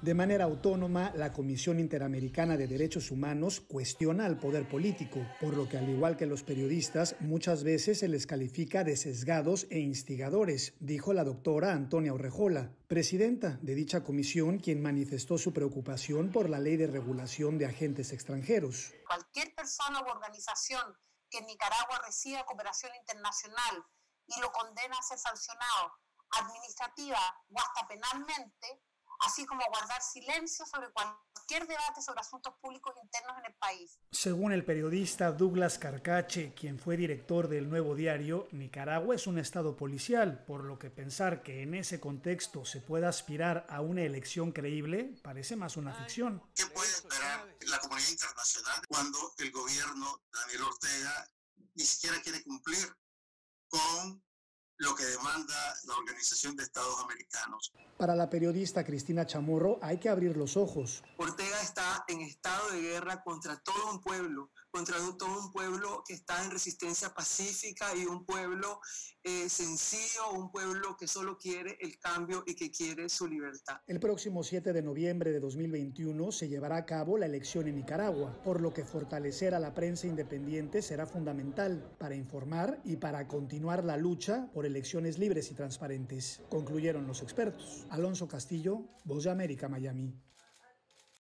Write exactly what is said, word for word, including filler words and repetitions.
De manera autónoma, la Comisión Interamericana de Derechos Humanos cuestiona al poder político, por lo que, al igual que los periodistas, muchas veces se les califica de sesgados e instigadores, dijo la doctora Antonia Urrejola, presidenta de dicha comisión, quien manifestó su preocupación por la Ley de Regulación de Agentes Extranjeros. Cualquier persona u organización que en Nicaragua reciba cooperación internacional y lo condena a ser sancionado administrativa o hasta penalmente, así como guardar silencio sobre cualquier debate sobre asuntos públicos internos en el país. Según el periodista Douglas Carcache, quien fue director del Nuevo Diario, Nicaragua es un estado policial, por lo que pensar que en ese contexto se pueda aspirar a una elección creíble parece más una ficción. ¿Qué puede esperar la comunidad internacional cuando el gobierno de Daniel Ortega ni siquiera quiere cumplir con lo que demanda la Organización de Estados Americanos? Para la periodista Cristina Chamorro hay que abrir los ojos. Ortega está en estado de guerra contra todo un pueblo, contra todo un pueblo que está en resistencia pacífica y un pueblo eh, sencillo, un pueblo que solo quiere el cambio y que quiere su libertad. El próximo siete de noviembre de dos mil veintiuno se llevará a cabo la elección en Nicaragua, por lo que fortalecer a la prensa independiente será fundamental para informar y para continuar la lucha por elecciones libres y transparentes, concluyeron los expertos. Alonso Castillo, Voz de América, Miami.